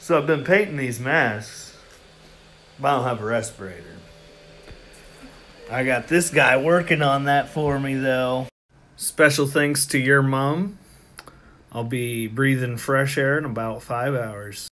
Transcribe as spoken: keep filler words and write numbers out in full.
So I've been painting these masks, but I don't have a respirator. I got this guy working on that for me, though. Special thanks to your mom. I'll be breathing fresh air in about five hours.